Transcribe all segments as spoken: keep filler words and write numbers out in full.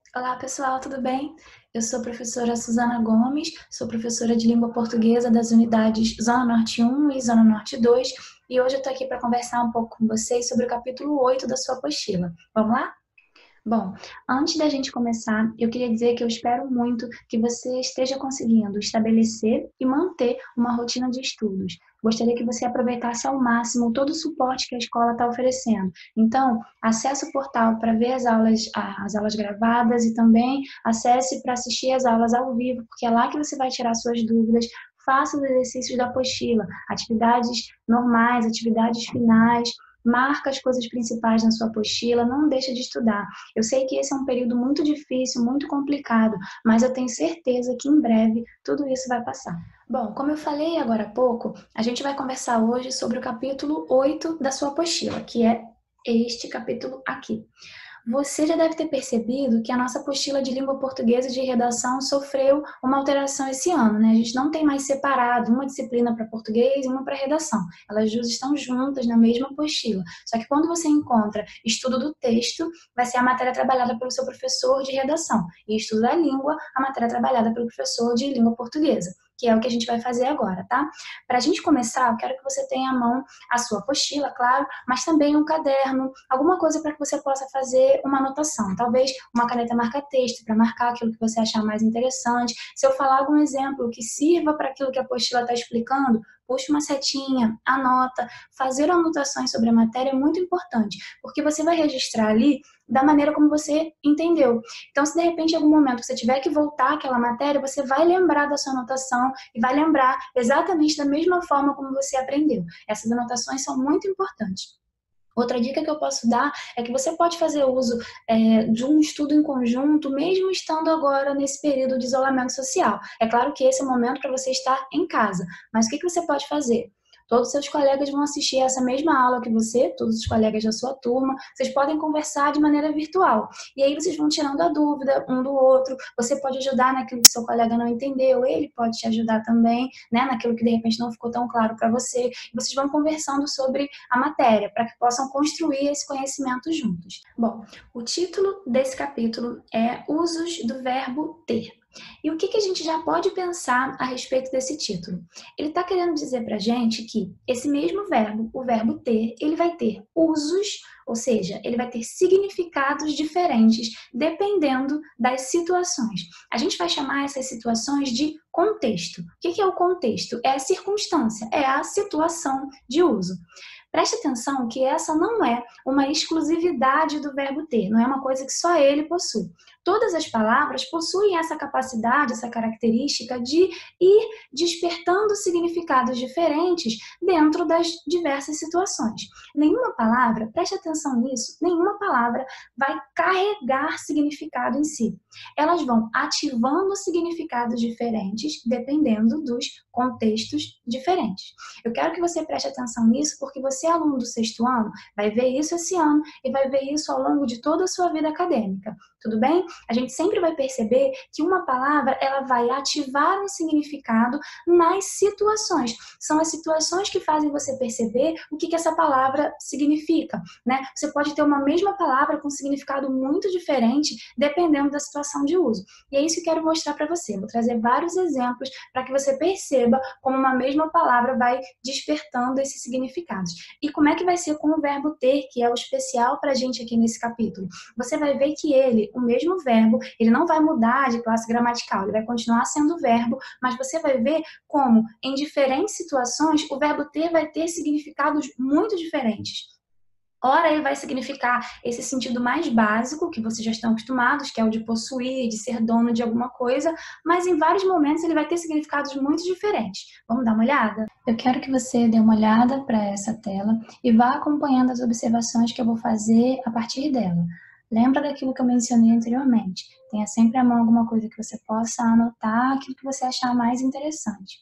Olá, pessoal, tudo bem? Eu sou a professora Suzana Gomes, sou professora de língua portuguesa das unidades Zona Norte um e Zona Norte dois, e hoje eu estou aqui para conversar um pouco com vocês sobre o capítulo oito da sua apostila. Vamos lá? Bom, antes da gente começar, eu queria dizer que eu espero muito que você esteja conseguindo estabelecer e manter uma rotina de estudos. Gostaria que você aproveitasse ao máximo todo o suporte que a escola está oferecendo. Então, acesse o portal para ver as aulas, as aulas gravadas e também acesse para assistir as aulas ao vivo, porque é lá que você vai tirar suas dúvidas. Faça os exercícios da apostila, atividades normais, atividades finais, marca as coisas principais na sua apostila, não deixa de estudar. Eu sei que esse é um período muito difícil, muito complicado, mas eu tenho certeza que em breve tudo isso vai passar. Bom, como eu falei agora há pouco, a gente vai conversar hoje sobre o capítulo oito da sua apostila, que é este capítulo aqui. Você já deve ter percebido que a nossa apostila de língua portuguesa e de redação sofreu uma alteração esse ano, né? A gente não tem mais separado uma disciplina para português e uma para redação. Elas duas estão juntas na mesma apostila. Só que quando você encontra estudo do texto, vai ser a matéria trabalhada pelo seu professor de redação. E estudo da língua, a matéria trabalhada pelo professor de língua portuguesa, que é o que a gente vai fazer agora, tá? Para a gente começar, eu quero que você tenha à mão a sua apostila, claro, mas também um caderno, alguma coisa para que você possa fazer uma anotação. Talvez uma caneta marca-texto para marcar aquilo que você achar mais interessante. Se eu falar algum exemplo que sirva para aquilo que a apostila está explicando, puxa uma setinha, anota. Fazer anotações sobre a matéria é muito importante, porque você vai registrar ali da maneira como você entendeu. Então, se de repente, em algum momento, você tiver que voltar àquela matéria, você vai lembrar da sua anotação e vai lembrar exatamente da mesma forma como você aprendeu. Essas anotações são muito importantes. Outra dica que eu posso dar é que você pode fazer uso é, de um estudo em conjunto, mesmo estando agora nesse período de isolamento social. É claro que esse é o momento para você estar em casa, mas o que, que você pode fazer? Todos os seus colegas vão assistir essa mesma aula que você, todos os colegas da sua turma, vocês podem conversar de maneira virtual. E aí vocês vão tirando a dúvida um do outro, você pode ajudar naquilo que seu colega não entendeu, ele pode te ajudar também, né, naquilo que de repente não ficou tão claro para você. E vocês vão conversando sobre a matéria, para que possam construir esse conhecimento juntos. Bom, o título desse capítulo é Usos do Verbo Ter. E o que, que a gente já pode pensar a respeito desse título? Ele está querendo dizer para a gente que esse mesmo verbo, o verbo ter, ele vai ter usos, ou seja, ele vai ter significados diferentes dependendo das situações. A gente vai chamar essas situações de contexto. O que, que é o contexto? É a circunstância, é a situação de uso. Preste atenção que essa não é uma exclusividade do verbo ter, não é uma coisa que só ele possui. Todas as palavras possuem essa capacidade, essa característica de ir despertando significados diferentes dentro das diversas situações. Nenhuma palavra, preste atenção nisso, nenhuma palavra vai carregar significado em si. Elas vão ativando significados diferentes dependendo dos contextos diferentes. Eu quero que você preste atenção nisso porque você, aluno do sexto ano, vai ver isso esse ano e vai ver isso ao longo de toda a sua vida acadêmica. Tudo bem? A gente sempre vai perceber que uma palavra ela vai ativar um significado nas situações. São as situações que fazem você perceber o que, que essa palavra significa, né? Você pode ter uma mesma palavra com um significado muito diferente dependendo da situação de uso. E é isso que eu quero mostrar para você. Vou trazer vários exemplos para que você perceba como uma mesma palavra vai despertando esses significados. E como é que vai ser com o verbo ter, que é o especial para a gente aqui nesse capítulo? Você vai ver que ele, o mesmo verbo, ele não vai mudar de classe gramatical, ele vai continuar sendo verbo, mas você vai ver como, em diferentes situações, o verbo ter vai ter significados muito diferentes. Ora, ele vai significar esse sentido mais básico, que vocês já estão acostumados, que é o de possuir, de ser dono de alguma coisa, mas em vários momentos ele vai ter significados muito diferentes. Vamos dar uma olhada? Eu quero que você dê uma olhada para essa tela e vá acompanhando as observações que eu vou fazer a partir dela. Lembra daquilo que eu mencionei anteriormente. Tenha sempre à mão alguma coisa que você possa anotar, aquilo que você achar mais interessante.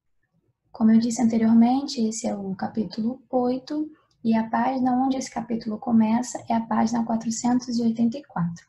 Como eu disse anteriormente, esse é o capítulo oito, e a página onde esse capítulo começa é a página quatrocentos e oitenta e quatro.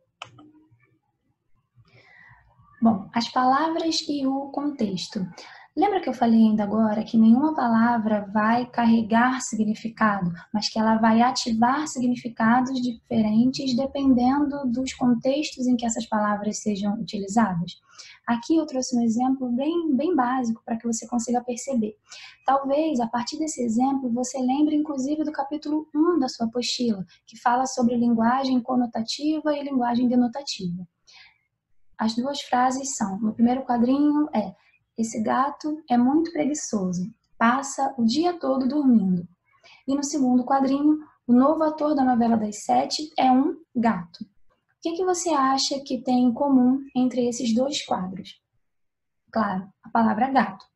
Bom, as palavras e o contexto. Lembra que eu falei ainda agora que nenhuma palavra vai carregar significado, mas que ela vai ativar significados diferentes dependendo dos contextos em que essas palavras sejam utilizadas? Aqui eu trouxe um exemplo bem, bem básico para que você consiga perceber. Talvez, a partir desse exemplo, você lembre inclusive do capítulo um da sua apostila, que fala sobre linguagem conotativa e linguagem denotativa. As duas frases são, no primeiro quadrinho é: esse gato é muito preguiçoso, passa o dia todo dormindo. E no segundo quadrinho, o novo ator da novela das sete é um gato. O que, que você acha que tem em comum entre esses dois quadros? Claro, a palavra gato.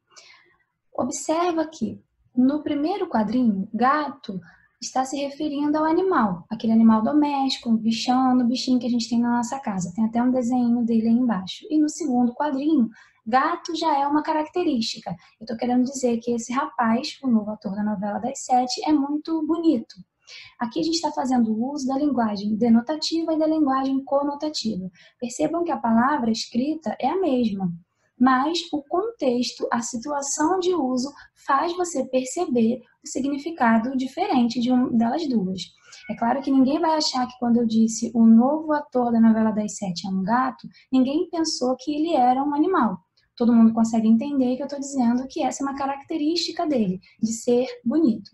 Observa que no primeiro quadrinho, gato está se referindo ao animal, aquele animal doméstico, um bichano, bichinho que a gente tem na nossa casa. Tem até um desenho dele aí embaixo. E no segundo quadrinho, gato já é uma característica. Eu estou querendo dizer que esse rapaz, o novo ator da novela das sete, é muito bonito. Aqui a gente está fazendo uso da linguagem denotativa e da linguagem conotativa. Percebam que a palavra escrita é a mesma, mas o contexto, a situação de uso faz você perceber o significado diferente de uma delas duas. É claro que ninguém vai achar que quando eu disse o novo ator da novela das sete é um gato, ninguém pensou que ele era um animal. Todo mundo consegue entender que eu estou dizendo que essa é uma característica dele, de ser bonito.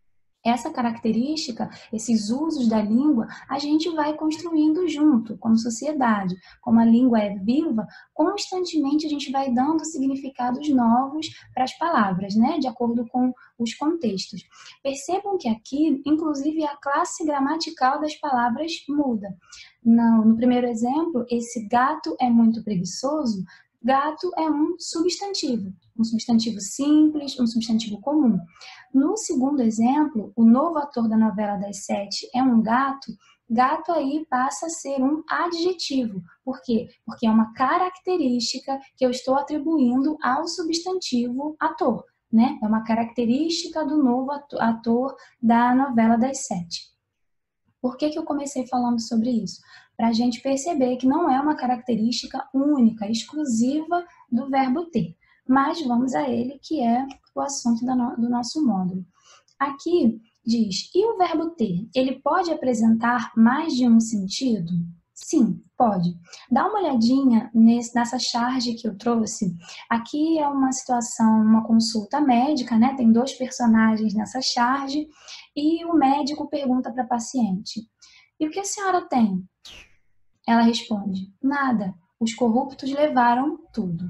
Essa característica, esses usos da língua, a gente vai construindo junto, como sociedade. Como a língua é viva, constantemente a gente vai dando significados novos para as palavras, né? De acordo com os contextos. Percebam que aqui, inclusive, a classe gramatical das palavras muda. No, no primeiro exemplo, esse gato é muito preguiçoso. Gato é um substantivo, um substantivo simples, um substantivo comum. No segundo exemplo, o novo ator da novela das sete é um gato. Gato aí passa a ser um adjetivo. Por quê? Porque é uma característica que eu estou atribuindo ao substantivo ator, né? É uma característica do novo ator da novela das sete. Por que que eu comecei falando sobre isso? Para a gente perceber que não é uma característica única, exclusiva do verbo ter. Mas vamos a ele, que é o assunto do nosso módulo. Aqui diz, e o verbo ter, ele pode apresentar mais de um sentido? Sim, pode. Dá uma olhadinha nesse, nessa charge que eu trouxe. Aqui é uma situação, uma consulta médica, né? Tem dois personagens nessa charge e o médico pergunta para a paciente, e o que a senhora tem? Ela responde, nada, os corruptos levaram tudo.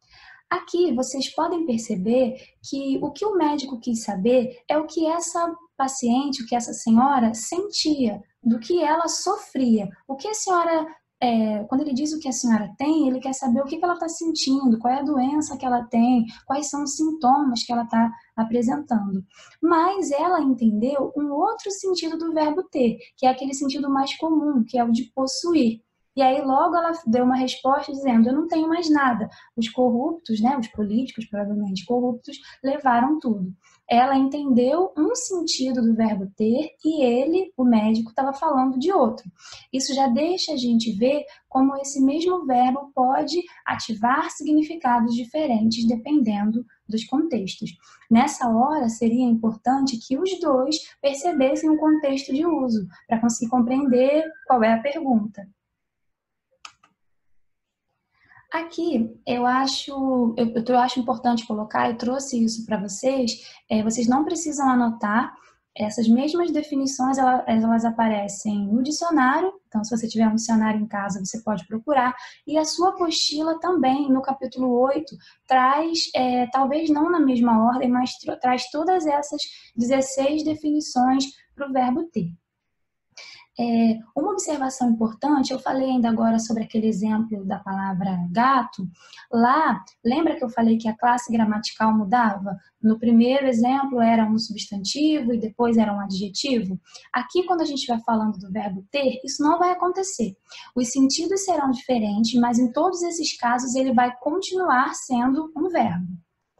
Aqui vocês podem perceber que o que o médico quis saber é o que essa paciente, o que essa senhora sentia, do que ela sofria. O que a senhora, é, quando ele diz o que a senhora tem, ele quer saber o que ela está sentindo, qual é a doença que ela tem, quais são os sintomas que ela está apresentando. Mas ela entendeu um outro sentido do verbo ter, que é aquele sentido mais comum, que é o de possuir. E aí logo ela deu uma resposta dizendo, eu não tenho mais nada. Os corruptos, né, os políticos provavelmente corruptos, levaram tudo. Ela entendeu um sentido do verbo ter e ele, o médico, estava falando de outro. Isso já deixa a gente ver como esse mesmo verbo pode ativar significados diferentes dependendo dos contextos. Nessa hora, seria importante que os dois percebessem o contexto de uso, para conseguir compreender qual é a pergunta. Aqui, eu acho, eu, eu acho importante colocar, eu trouxe isso para vocês, é, vocês não precisam anotar, essas mesmas definições, elas, elas aparecem no dicionário, então se você tiver um dicionário em casa, você pode procurar, e a sua apostila também, no capítulo oito, traz, é, talvez não na mesma ordem, mas traz todas essas dezesseis definições para o verbo ter. É, uma observação importante, eu falei ainda agora sobre aquele exemplo da palavra gato, lá, lembra que eu falei que a classe gramatical mudava? No primeiro exemplo era um substantivo e depois era um adjetivo. Aqui, quando a gente vai falando do verbo ter, isso não vai acontecer. Os sentidos serão diferentes, mas em todos esses casos ele vai continuar sendo um verbo.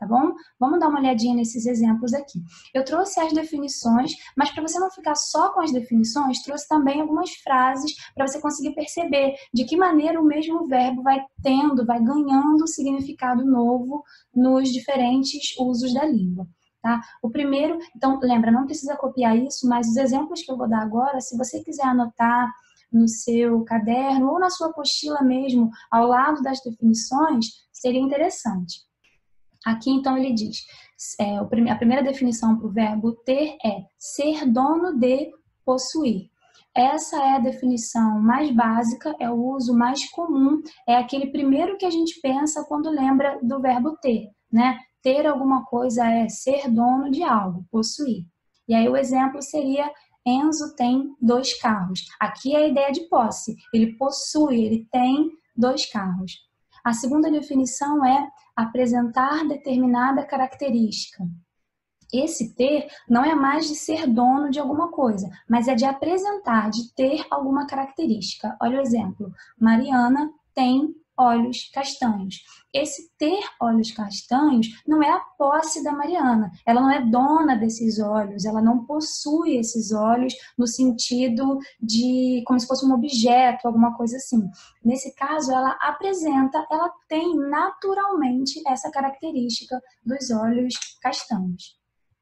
tá bom? Vamos dar uma olhadinha nesses exemplos aqui. Eu trouxe as definições, mas para você não ficar só com as definições, trouxe também algumas frases para você conseguir perceber de que maneira o mesmo verbo vai tendo, vai ganhando significado novo nos diferentes usos da língua. Tá? O primeiro, então, lembra, não precisa copiar isso, mas os exemplos que eu vou dar agora, se você quiser anotar no seu caderno ou na sua apostila mesmo, ao lado das definições, seria interessante. Aqui, então, ele diz, é, a primeira definição para o verbo ter é ser dono de, possuir. Essa é a definição mais básica, é o uso mais comum, é aquele primeiro que a gente pensa quando lembra do verbo ter, né? Ter alguma coisa é ser dono de algo, possuir. E aí o exemplo seria Enzo tem dois carros. Aqui é a ideia de posse. Ele possui, ele tem dois carros. A segunda definição é apresentar determinada característica. Esse ter não é mais de ser dono de alguma coisa, mas é de apresentar, de ter alguma característica. Olha o exemplo. Mariana tem olhos castanhos. Esse ter olhos castanhos não é a posse da Mariana. Ela não é dona desses olhos, ela não possui esses olhos no sentido de como se fosse um objeto, alguma coisa assim. Nesse caso, ela apresenta, ela tem naturalmente essa característica dos olhos castanhos.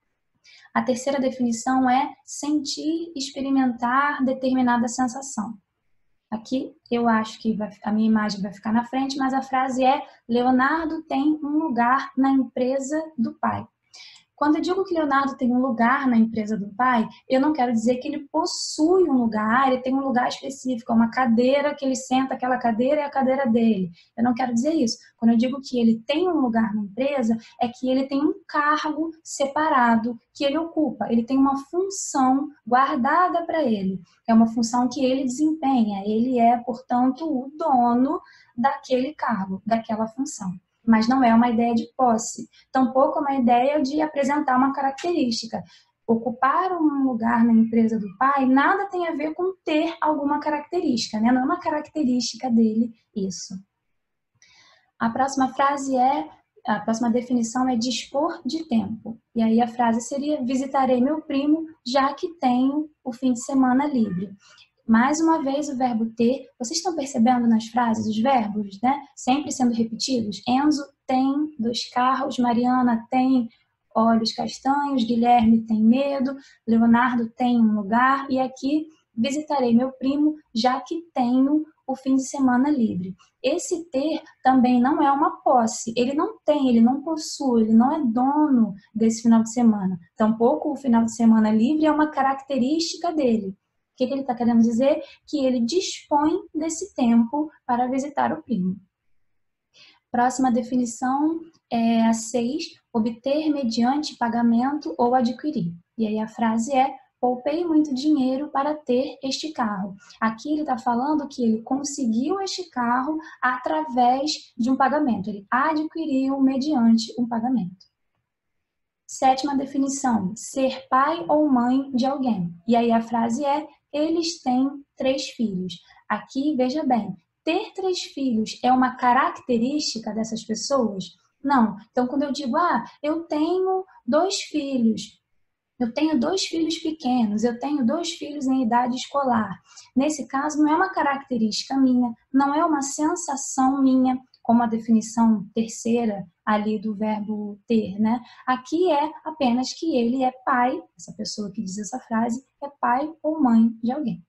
A terceira definição é sentir, experimentar determinada sensação. Aqui eu acho que vai, a minha imagem vai ficar na frente, mas a frase é Leonardo tem um lugar na empresa do pai. Quando eu digo que Leonardo tem um lugar na empresa do pai, eu não quero dizer que ele possui um lugar, ele tem um lugar específico, uma cadeira que ele senta, aquela cadeira é a cadeira dele. Eu não quero dizer isso. Quando eu digo que ele tem um lugar na empresa, é que ele tem um cargo separado que ele ocupa, ele tem uma função guardada para ele. É uma função que ele desempenha, ele é, portanto, o dono daquele cargo, daquela função. Mas não é uma ideia de posse, tampouco é uma ideia de apresentar uma característica. Ocupar um lugar na empresa do pai nada tem a ver com ter alguma característica, né? Não é uma característica dele isso. A próxima frase é, a próxima definição é dispor de tempo. E aí a frase seria, visitarei meu primo, já que tenho o fim de semana livre. Mais uma vez o verbo ter, vocês estão percebendo nas frases os verbos, né? Sempre sendo repetidos. Enzo tem dois carros, Mariana tem olhos castanhos, Guilherme tem medo, Leonardo tem um lugar e aqui visitarei meu primo já que tenho o fim de semana livre. Esse ter também não é uma posse, ele não tem, ele não possui, ele não é dono desse final de semana. Tampouco o final de semana livre é uma característica dele. O que ele está querendo dizer? Que ele dispõe desse tempo para visitar o primo. Próxima definição é a seis, obter mediante pagamento ou adquirir. E aí a frase é, poupei muito dinheiro para ter este carro. Aqui ele está falando que ele conseguiu este carro através de um pagamento. Ele adquiriu mediante um pagamento. Sétima definição, ser pai ou mãe de alguém. E aí a frase é, eles têm três filhos. Aqui, veja bem, ter três filhos é uma característica dessas pessoas? Não. Então, quando eu digo, ah, eu tenho dois filhos, eu tenho dois filhos pequenos, eu tenho dois filhos em idade escolar. Nesse caso, não é uma característica minha, não é uma sensação minha, como a definição terceira ali do verbo ter, né? Aqui é apenas que ele é pai, essa pessoa que diz essa frase, é pai ou mãe de alguém.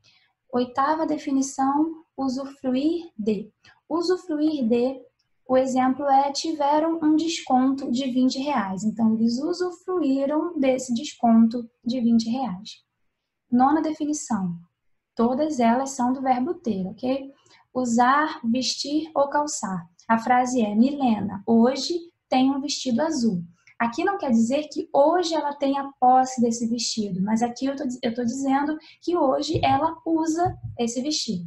Oitava definição, usufruir de. Usufruir de, o exemplo é, tiveram um desconto de vinte reais. Então, eles usufruíram desse desconto de vinte reais. Nona definição, todas elas são do verbo ter, ok? Usar, vestir ou calçar. A frase é, Milena, hoje tem um vestido azul. Aqui não quer dizer que hoje ela tem a posse desse vestido, mas aqui eu estou dizendo que hoje ela usa esse vestido.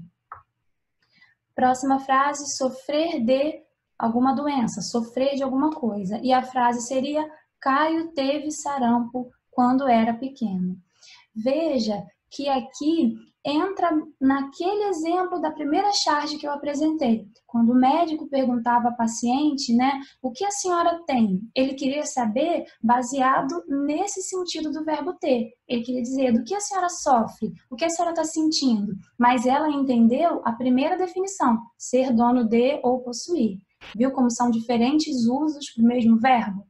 Próxima frase, sofrer de alguma doença, sofrer de alguma coisa. E a frase seria, Caio teve sarampo quando era pequeno. Veja que aqui entra naquele exemplo da primeira charge que eu apresentei. Quando o médico perguntava ao paciente, né, o que a senhora tem? Ele queria saber baseado nesse sentido do verbo ter. Ele queria dizer do que a senhora sofre, o que a senhora está sentindo. Mas ela entendeu a primeira definição, ser dono de ou possuir. Viu como são diferentes usos para o mesmo verbo?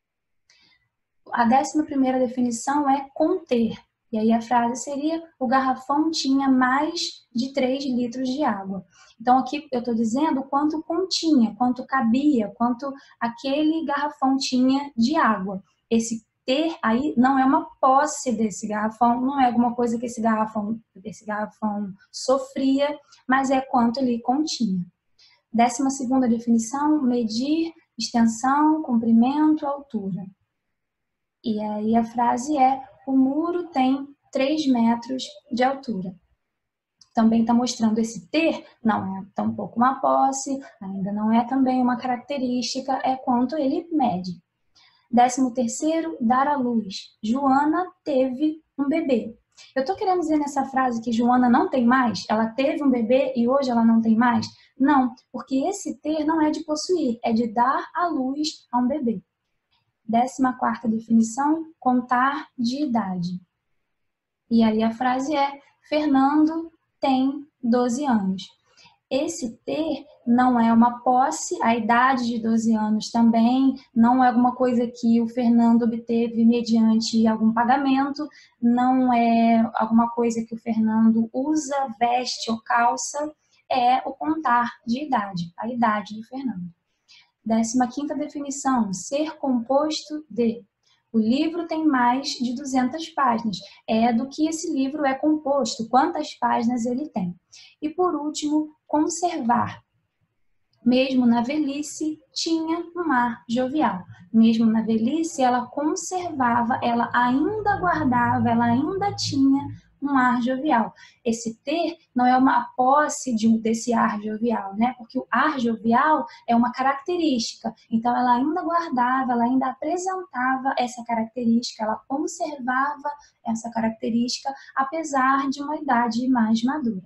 A décima primeira definição é conter. E aí a frase seria, o garrafão tinha mais de três litros de água. Então aqui eu estou dizendo quanto continha, quanto cabia, quanto aquele garrafão tinha de água. Esse ter aí não é uma posse desse garrafão, não é alguma coisa que esse garrafão, esse garrafão sofria, mas é quanto ele continha. Décima segunda definição, medir, extensão, comprimento, altura. E aí a frase é, o muro tem três metros de altura. Também está mostrando esse ter, não é tampouco uma posse, ainda não é também uma característica, é quanto ele mede. Décimo terceiro, dar à luz. Joana teve um bebê. Eu estou querendo dizer nessa frase que Joana não tem mais? Ela teve um bebê e hoje ela não tem mais? Não, porque esse ter não é de possuir, é de dar à luz a um bebê. Décima quarta definição, contar de idade. E aí a frase é, Fernando tem doze anos. Esse ter não é uma posse, a idade de doze anos também, não é alguma coisa que o Fernando obteve mediante algum pagamento, não é alguma coisa que o Fernando usa, veste ou calça, é o contar de idade, a idade do Fernando. Décima quinta definição, ser composto de. O livro tem mais de duzentas páginas. É do que esse livro é composto, quantas páginas ele tem. E por último, conservar. Mesmo na velhice, tinha um ar jovial. Mesmo na velhice, ela conservava, ela ainda guardava, ela ainda tinha um ar jovial. Esse ter não é uma posse de um, desse ar jovial, né? Porque o ar jovial é uma característica. Então, ela ainda guardava, ela ainda apresentava essa característica, ela conservava essa característica, apesar de uma idade mais madura.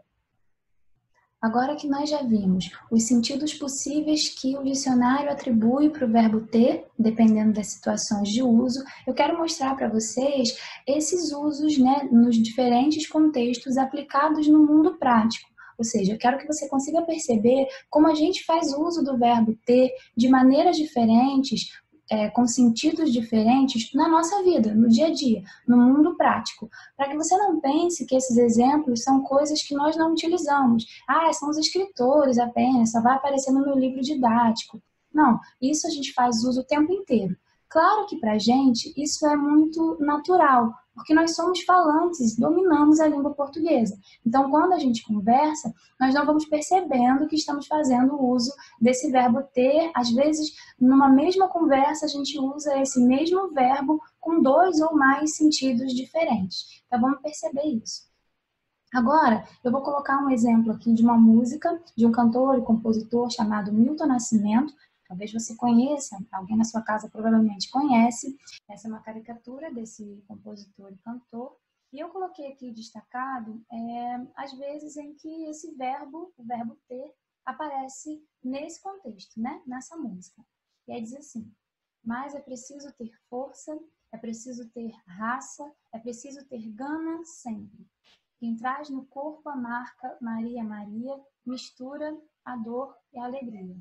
Agora que nós já vimos os sentidos possíveis que o dicionário atribui para o verbo ter, dependendo das situações de uso, eu quero mostrar para vocês esses usos, né, nos diferentes contextos aplicados no mundo prático. Ou seja, eu quero que você consiga perceber como a gente faz uso do verbo ter de maneiras diferentes, É, com sentidos diferentes na nossa vida, no dia a dia, no mundo prático, para que você não pense que esses exemplos são coisas que nós não utilizamos. Ah, são os escritores apenas, só vai aparecer no meu livro didático. Não, isso a gente faz uso o tempo inteiro. Claro que para a gente isso é muito natural, porque nós somos falantes, dominamos a língua portuguesa. Então, quando a gente conversa, nós não vamos percebendo que estamos fazendo uso desse verbo ter. Às vezes, numa mesma conversa, a gente usa esse mesmo verbo com dois ou mais sentidos diferentes. Então, vamos perceber isso. Agora, eu vou colocar um exemplo aqui de uma música de um cantor e compositor chamado Milton Nascimento. Talvez você conheça, alguém na sua casa provavelmente conhece. Essa é uma caricatura desse compositor e cantor. E eu coloquei aqui destacado é, as vezes em que esse verbo, o verbo ter, aparece nesse contexto, né? Nessa música. E aí diz assim, mas é preciso ter força, é preciso ter raça, é preciso ter gana sempre. Quem traz no corpo a marca Maria, Maria, mistura a dor e a alegria.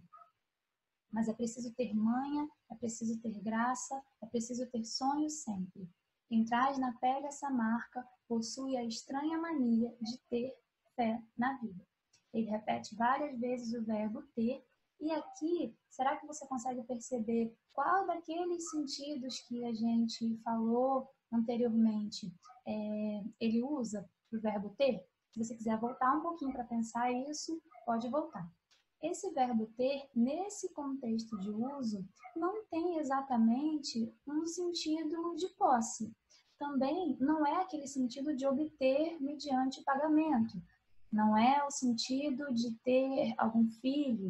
Mas é preciso ter manha, é preciso ter graça, é preciso ter sonho sempre. Quem traz na pele essa marca possui a estranha mania de ter fé na vida. Ele repete várias vezes o verbo ter, e aqui, será que você consegue perceber qual daqueles sentidos que a gente falou anteriormente é, ele usa para o verbo ter? Se você quiser voltar um pouquinho para pensar isso, pode voltar. Esse verbo ter, nesse contexto de uso, não tem exatamente um sentido de posse. Também não é aquele sentido de obter mediante pagamento. Não é o sentido de ter algum filho.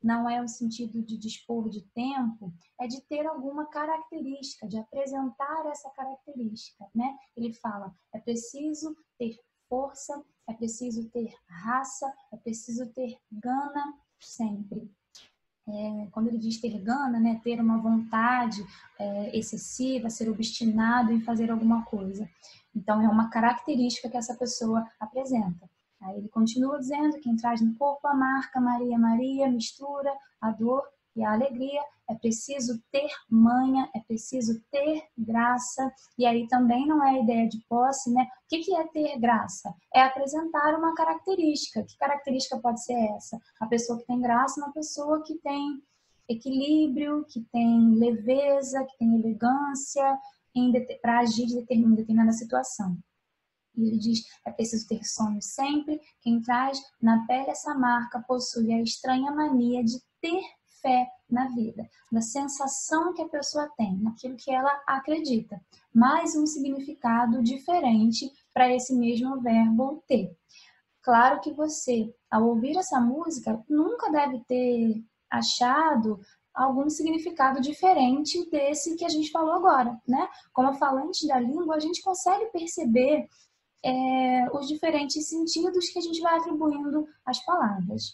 não é o sentido de dispor de tempo, é de ter alguma característica, de apresentar essa característica, né? Ele fala, é preciso ter força, é preciso ter raça, é preciso ter gana sempre. É, quando ele diz ter gana, né, ter uma vontade é, excessiva, ser obstinado em fazer alguma coisa. Então, é uma característica que essa pessoa apresenta. Aí ele continua dizendo, quem traz no corpo a marca Maria, Maria, mistura a dor e a alegria, é preciso ter manha, é preciso ter graça, e aí também não é a ideia de posse, né? O que é ter graça? É apresentar uma característica. Que característica pode ser essa? A pessoa que tem graça é uma pessoa que tem equilíbrio, que tem leveza, que tem elegância para agir em determinada situação. E ele diz, é preciso ter sonhos sempre, quem traz na pele essa marca possui a estranha mania de ter fé na vida, da sensação que a pessoa tem, naquilo que ela acredita. Mais um significado diferente para esse mesmo verbo ter. Claro que você, ao ouvir essa música, nunca deve ter achado algum significado diferente desse que a gente falou agora, né? Como falante da língua, a gente consegue perceber É, os diferentes sentidos que a gente vai atribuindo às palavras.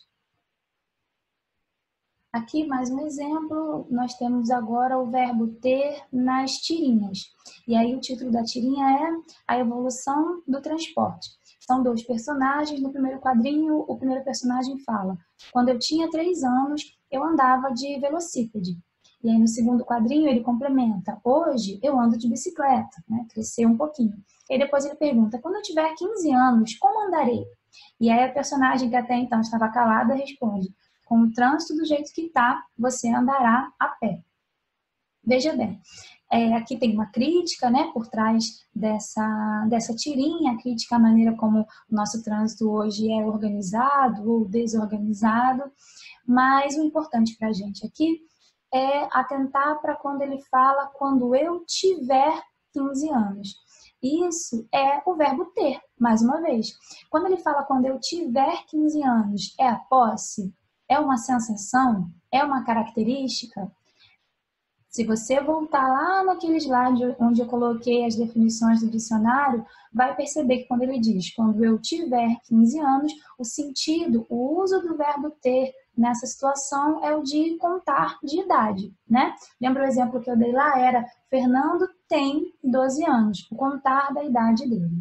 Aqui, mais um exemplo, nós temos agora o verbo ter nas tirinhas. E aí o título da tirinha é A Evolução do Transporte. São dois personagens. No primeiro quadrinho, o primeiro personagem fala: quando eu tinha três anos, eu andava de velocípede. E aí no segundo quadrinho ele complementa: hoje eu ando de bicicleta, né? Cresceu um pouquinho. E depois ele pergunta: quando eu tiver quinze anos, como andarei? E aí a personagem que até então estava calada responde: com o trânsito do jeito que está, você andará a pé. Veja bem, é, aqui tem uma crítica, né, por trás dessa, dessa tirinha, a crítica à maneira como o nosso trânsito hoje é organizado ou desorganizado, mas o importante para a gente aqui é atentar para quando ele fala quando eu tiver quinze anos. Isso é o verbo ter, mais uma vez. Quando ele fala quando eu tiver quinze anos, é a posse? É uma sensação? É uma característica? Se você voltar lá naquele slide onde eu coloquei as definições do dicionário, vai perceber que quando ele diz quando eu tiver quinze anos, o sentido, o uso do verbo ter nessa situação é o de contar de idade, né? Lembra o exemplo que eu dei lá? Era Fernando tem doze anos, o contar da idade dele.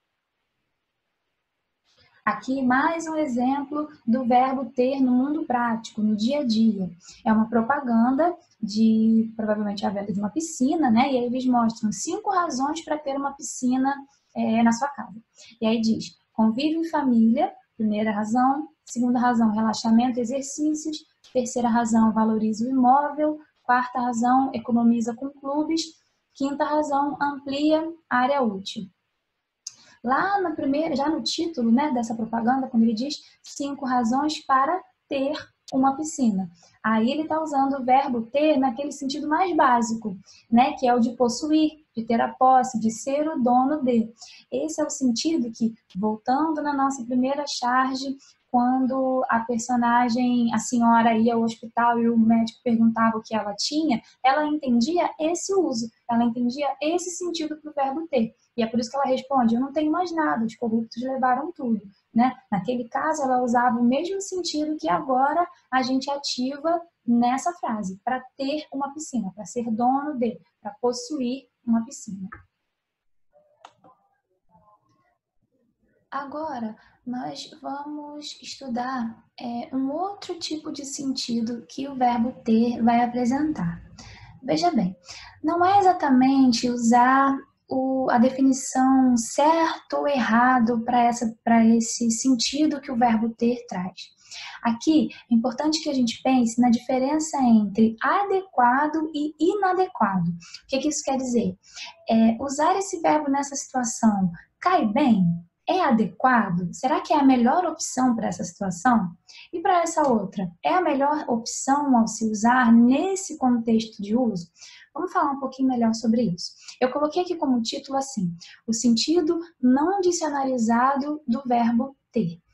Aqui mais um exemplo do verbo ter no mundo prático, no dia a dia. É uma propaganda de, provavelmente, a venda de uma piscina, né? E aí eles mostram cinco razões para ter uma piscina é, na sua casa. E aí diz, convívio em família, primeira razão. Segunda razão, relaxamento, exercícios. Terceira razão, valoriza o imóvel. Quarta razão, economiza com clubes. Quinta razão, amplia a área útil. Lá na primeira, já no título, né, dessa propaganda, quando ele diz cinco razões para ter uma piscina. Aí ele está usando o verbo ter naquele sentido mais básico, né, que é o de possuir, de ter a posse, de ser o dono de. Esse é o sentido que, voltando na nossa primeira charge, quando a personagem, a senhora ia ao hospital e o médico perguntava o que ela tinha, ela entendia esse uso, ela entendia esse sentido para o verbo ter. E é por isso que ela responde, eu não tenho mais nada, os corruptos levaram tudo. Né? Naquele caso, ela usava o mesmo sentido que agora a gente ativa nessa frase, para ter uma piscina, para ser dono de, para possuir uma piscina. Agora, nós vamos estudar é, um outro tipo de sentido que o verbo ter vai apresentar. Veja bem, não é exatamente usar o, a definição certo ou errado para essa, para esse sentido que o verbo ter traz. Aqui, é importante que a gente pense na diferença entre adequado e inadequado. O que, que isso quer dizer? É, usar esse verbo nessa situação cai bem? É adequado? Será que é a melhor opção para essa situação? E para essa outra, é a melhor opção ao se usar nesse contexto de uso? Vamos falar um pouquinho melhor sobre isso. Eu coloquei aqui como título assim, o sentido não dicionarizado do verbo ter.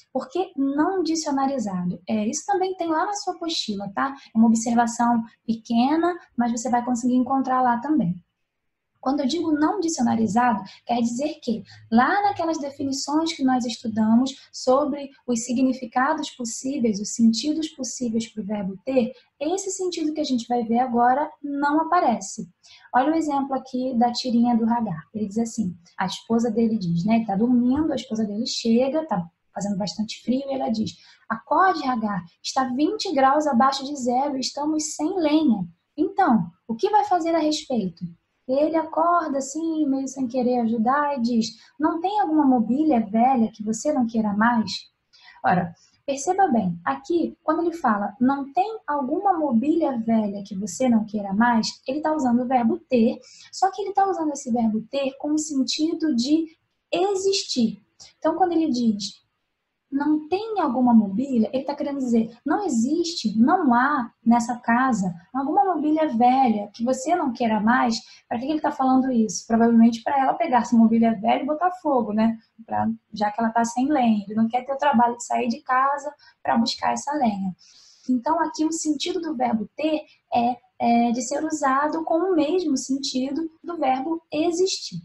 Por que não dicionarizado? É, isso também tem lá na sua apostila, tá? É uma observação pequena, mas você vai conseguir encontrar lá também. Quando eu digo não dicionarizado, quer dizer que lá naquelas definições que nós estudamos sobre os significados possíveis, os sentidos possíveis para o verbo ter, esse sentido que a gente vai ver agora não aparece. Olha o exemplo aqui da tirinha do Hagar. Ele diz assim, a esposa dele diz, né? Ele está dormindo, a esposa dele chega, está fazendo bastante frio, e ela diz, acorde, Hagar, está vinte graus abaixo de zero e estamos sem lenha. Então, o que vai fazer a respeito? Ele acorda assim, meio sem querer ajudar, e diz, não tem alguma mobília velha que você não queira mais? Ora, perceba bem, aqui, quando ele fala, não tem alguma mobília velha que você não queira mais, ele está usando o verbo ter, só que ele está usando esse verbo ter com o sentido de existir. Então, quando ele diz, não tem alguma mobília, ele está querendo dizer, não existe, não há nessa casa alguma mobília velha que você não queira mais. Para que ele está falando isso? Provavelmente para ela pegar essa mobília velha e botar fogo, né? Pra, já que ela está sem lenha. Ele não quer ter o trabalho de sair de casa para buscar essa lenha. Então, aqui o sentido do verbo ter é, é de ser usado com o mesmo sentido do verbo existir.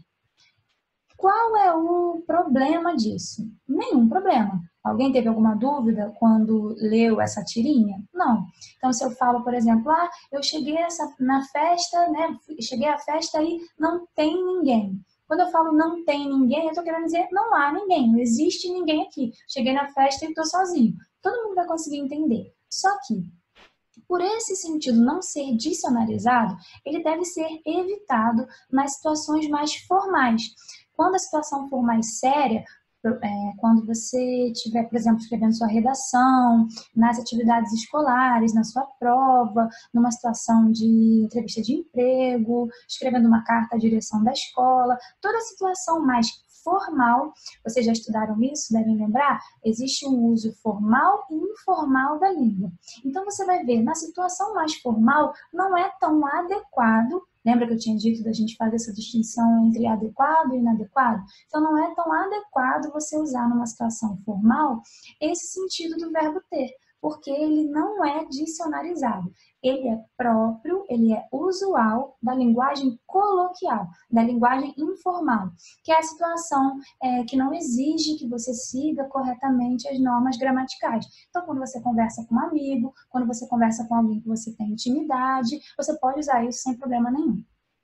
Qual é o problema disso? Nenhum problema. Alguém teve alguma dúvida quando leu essa tirinha? Não. Então, se eu falo, por exemplo, ah, eu cheguei essa, na festa, né? Cheguei à festa e não tem ninguém. Quando eu falo não tem ninguém, eu estou querendo dizer não há ninguém, não existe ninguém aqui. Cheguei na festa e estou sozinho. Todo mundo vai conseguir entender. Só que, por esse sentido não ser dicionarizado, ele deve ser evitado nas situações mais formais. Quando a situação for mais séria, é, quando você estiver, por exemplo, escrevendo sua redação, nas atividades escolares, na sua prova, numa situação de entrevista de emprego, escrevendo uma carta à direção da escola, toda situação mais formal, vocês já estudaram isso, devem lembrar, existe um uso formal e informal da língua. Então você vai ver, na situação mais formal, não é tão adequado. Lembra que eu tinha dito da gente fazer essa distinção entre adequado e inadequado? Então, não é tão adequado você usar numa situação formal esse sentido do verbo ter, porque ele não é dicionarizado. Ele é próprio, ele é usual da linguagem coloquial, da linguagem informal, que é a situação é, que não exige que você siga corretamente as normas gramaticais. Então, quando você conversa com um amigo, quando você conversa com alguém que você tem intimidade, você pode usar isso sem problema nenhum.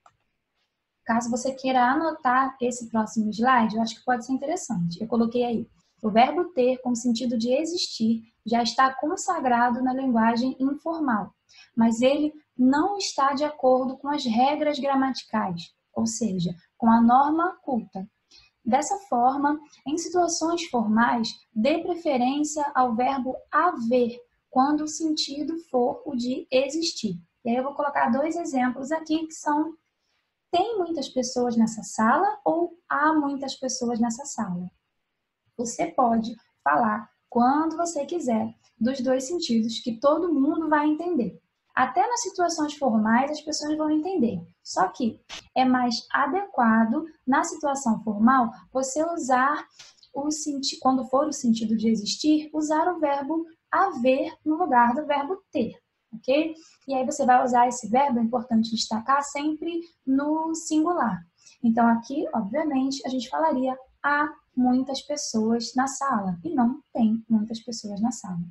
Caso você queira anotar esse próximo slide, eu acho que pode ser interessante. Eu coloquei aí. O verbo ter, com o sentido de existir, já está consagrado na linguagem informal, mas ele não está de acordo com as regras gramaticais, ou seja, com a norma culta. Dessa forma, em situações formais, dê preferência ao verbo haver, quando o sentido for o de existir. E aí eu vou colocar dois exemplos aqui que são: tem muitas pessoas nessa sala ou há muitas pessoas nessa sala. Você pode falar quando você quiser dos dois sentidos que todo mundo vai entender. Até nas situações formais as pessoas vão entender. Só que é mais adequado, na situação formal, você usar, o senti- quando for o sentido de existir, usar o verbo haver no lugar do verbo ter. Ok? E aí você vai usar esse verbo, é importante destacar, sempre no singular. Então aqui, obviamente, a gente falaria há muitas pessoas na sala e não tem muitas pessoas na sala.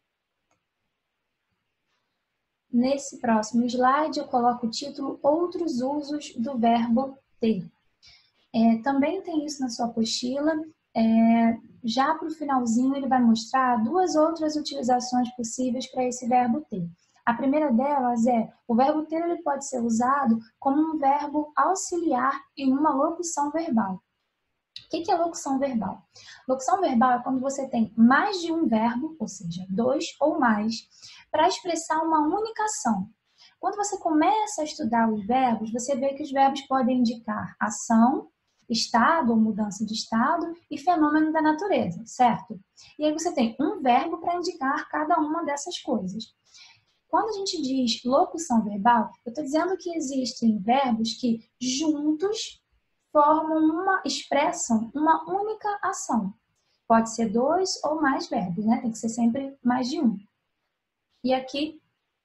Nesse próximo slide eu coloco o título Outros usos do verbo ter. É, também tem isso na sua apostila. É, já para o finalzinho ele vai mostrar duas outras utilizações possíveis para esse verbo ter. A primeira delas é, o verbo ter ele pode ser usado como um verbo auxiliar em uma locução verbal. O que é locução verbal? Locução verbal é quando você tem mais de um verbo, ou seja, dois ou mais, para expressar uma única ação. Quando você começa a estudar os verbos, você vê que os verbos podem indicar ação, estado ou mudança de estado e fenômeno da natureza, certo? E aí você tem um verbo para indicar cada uma dessas coisas. Quando a gente diz locução verbal, eu estou dizendo que existem verbos que juntos formam uma, expressam uma única ação. Pode ser dois ou mais verbos, né? Tem que ser sempre mais de um. E aqui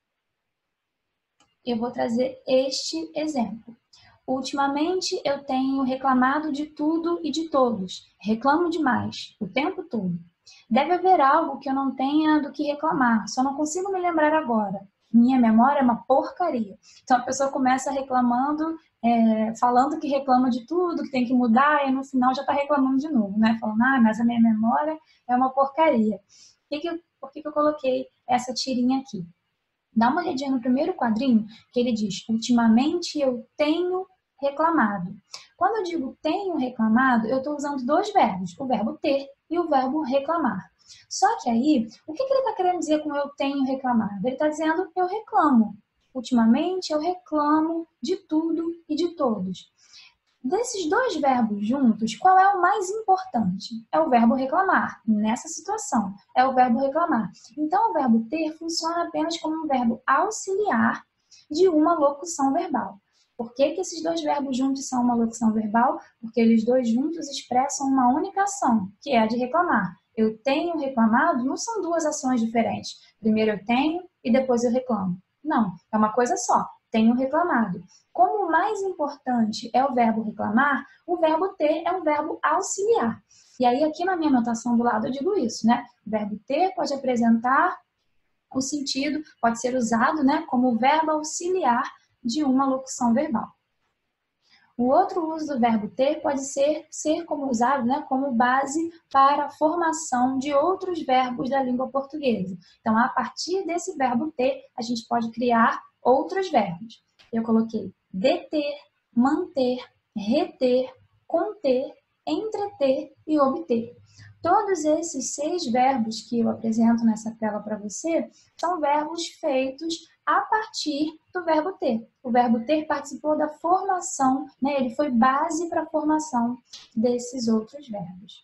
eu vou trazer este exemplo. Ultimamente eu tenho reclamado de tudo e de todos. Reclamo demais, o tempo todo. Deve haver algo que eu não tenha do que reclamar, só não consigo me lembrar agora. Minha memória é uma porcaria. Então a pessoa começa reclamando, é, falando que reclama de tudo, que tem que mudar, e no final já está reclamando de novo, né? Falando, ah, mas a minha memória é uma porcaria. Por que, que, eu, por que, que eu coloquei essa tirinha aqui? Dá uma olhadinha no primeiro quadrinho, que ele diz, ultimamente eu tenho reclamado. Quando eu digo tenho reclamado, eu estou usando dois verbos, o verbo ter e o verbo reclamar. Só que aí, o que, que ele está querendo dizer com eu tenho reclamado? Ele está dizendo eu reclamo. Ultimamente eu reclamo de tudo e de todos. Desses dois verbos juntos, qual é o mais importante? É o verbo reclamar. Nessa situação, é o verbo reclamar. Então, o verbo ter funciona apenas como um verbo auxiliar de uma locução verbal. Por que que esses dois verbos juntos são uma locução verbal? Porque eles dois juntos expressam uma única ação, que é a de reclamar. Eu tenho reclamado não são duas ações diferentes. Primeiro eu tenho e depois eu reclamo. Não, é uma coisa só. Tenho reclamado. Como o mais importante é o verbo reclamar, o verbo ter é um verbo auxiliar. E aí aqui na minha anotação do lado eu digo isso, né? O verbo ter pode apresentar o sentido, pode ser usado, né, como verbo auxiliar de uma locução verbal. O outro uso do verbo ter pode ser, ser como usado, né, como base para a formação de outros verbos da língua portuguesa. Então, a partir desse verbo ter, a gente pode criar outros verbos. Eu coloquei deter, manter, reter, conter, entreter e obter. Todos esses seis verbos que eu apresento nessa tela para você são verbos feitos a partir do verbo ter. O verbo ter participou da formação, né? Ele foi base para a formação desses outros verbos.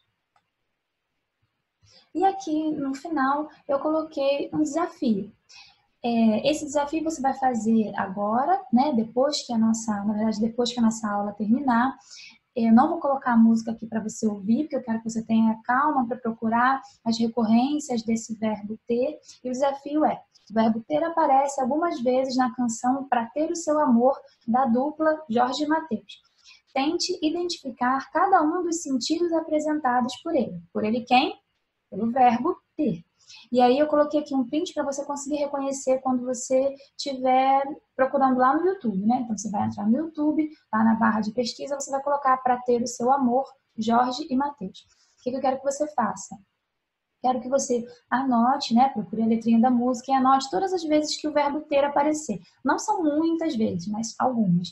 E aqui no final eu coloquei um desafio. É, esse desafio você vai fazer agora, né? Depois que a nossa, na verdade, depois que a nossa aula terminar. Eu não vou colocar a música aqui para você ouvir, porque eu quero que você tenha calma para procurar as recorrências desse verbo ter. E o desafio é, o verbo ter aparece algumas vezes na canção Pra Ter o Seu Amor, da dupla Jorge e Mateus. Tente identificar cada um dos sentidos apresentados por ele. Por ele quem? Pelo verbo ter. E aí eu coloquei aqui um print para você conseguir reconhecer quando você estiver procurando lá no YouTube, né? Então você vai entrar no YouTube, lá na barra de pesquisa, você vai colocar Pra Ter o Seu Amor, Jorge e Mateus. O que eu quero que você faça? Quero que você anote, né? Procure a letrinha da música e anote todas as vezes que o verbo ter aparecer. Não são muitas vezes, mas algumas.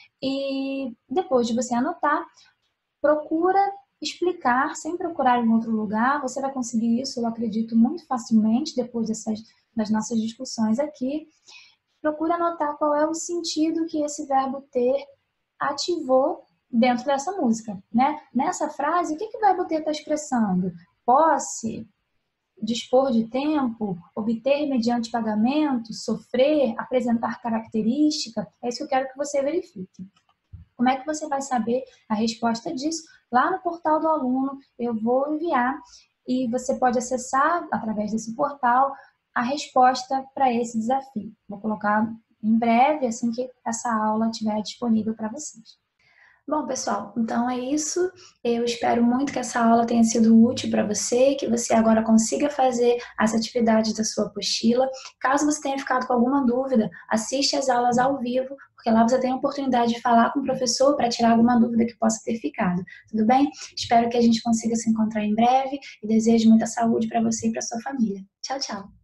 E depois de você anotar, procura explicar, sem procurar em outro lugar. Você vai conseguir isso, eu acredito, muito facilmente depois dessas, das nossas discussões aqui. Procura anotar qual é o sentido que esse verbo ter ativou dentro dessa música, né? Nessa frase, o que, que o verbo ter está expressando? Posse, dispor de tempo, obter mediante pagamento, sofrer, apresentar característica. É isso que eu quero que você verifique. Como é que você vai saber a resposta disso? Lá no portal do aluno, eu vou enviar e você pode acessar, através desse portal, a resposta para esse desafio. Vou colocar em breve, assim que essa aula estiver disponível para vocês. Bom, pessoal, então é isso. Eu espero muito que essa aula tenha sido útil para você, que você agora consiga fazer as atividades da sua apostila. Caso você tenha ficado com alguma dúvida, assiste às aulas ao vivo, porque lá você tem a oportunidade de falar com o professor para tirar alguma dúvida que possa ter ficado. Tudo bem? Espero que a gente consiga se encontrar em breve e desejo muita saúde para você e para sua família. Tchau, tchau!